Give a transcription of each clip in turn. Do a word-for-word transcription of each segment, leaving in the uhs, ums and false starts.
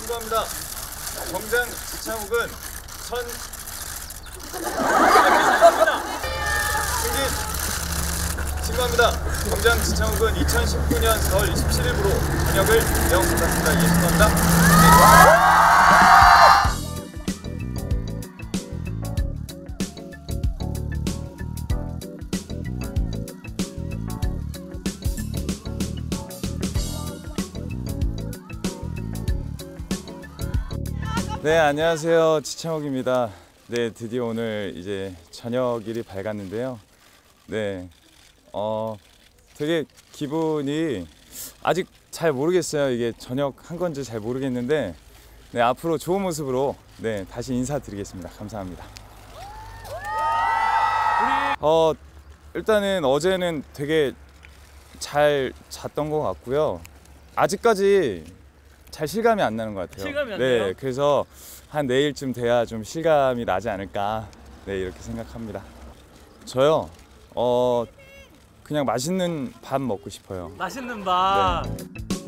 신고합니다. 정장 지창욱은 천 승진 신고합니다. 정장 지창욱은 이천십구 년 사월 이십칠일부로 전역을 명받았습니다. 예, 신고합니다. 네, 안녕하세요. 지창욱입니다. 네, 드디어 오늘 이제 저녁일이 밝았는데요. 네, 어, 되게 기분이 아직 잘 모르겠어요. 이게 저녁 한 건지 잘 모르겠는데, 네, 앞으로 좋은 모습으로 네, 다시 인사드리겠습니다. 감사합니다. 어, 일단은 어제는 되게 잘 잤던 것 같고요. 아직까지 잘 실감이 안 나는 것 같아요. 실감이 안 네, 나요? 그래서 한 내일쯤 돼야 좀 실감이 나지 않을까, 네, 이렇게 생각합니다. 저요, 어, 그냥 맛있는 밥 먹고 싶어요. 맛있는 밥. 네.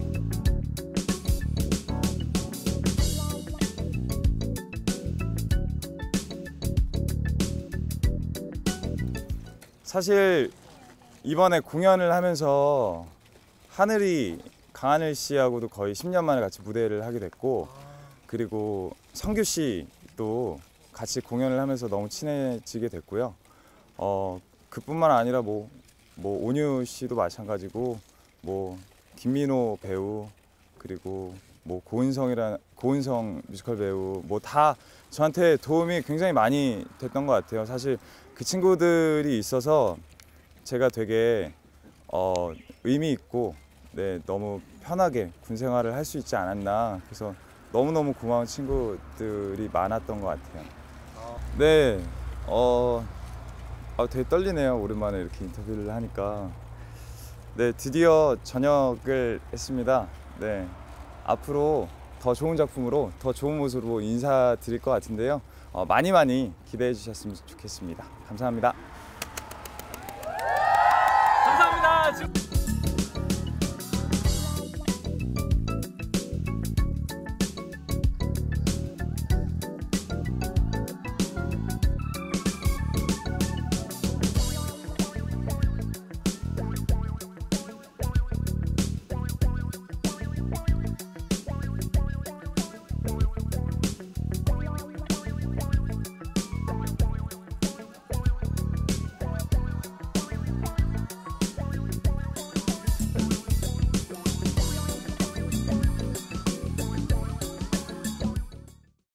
사실 이번에 공연을 하면서 하늘이 강하늘 씨하고도 거의 십 년 만에 같이 무대를 하게 됐고, 그리고 성규 씨도 같이 공연을 하면서 너무 친해지게 됐고요. 어, 그뿐만 아니라 뭐, 뭐 온유 씨도 마찬가지고, 뭐 김민호 배우, 그리고 뭐 고은성이라 고은성 뮤지컬 배우, 뭐 다 저한테 도움이 굉장히 많이 됐던 것 같아요. 사실 그 친구들이 있어서 제가 되게 어, 의미 있고, 네, 너무 편하게 군 생활을 할 수 있지 않았나. 그래서 너무너무 고마운 친구들이 많았던 것 같아요. 네, 어, 아, 되게 떨리네요. 오랜만에 이렇게 인터뷰를 하니까. 네, 드디어 전역을 했습니다. 네, 앞으로 더 좋은 작품으로 더 좋은 모습으로 인사드릴 것 같은데요. 어, 많이 많이 기대해 주셨으면 좋겠습니다. 감사합니다. 감사합니다.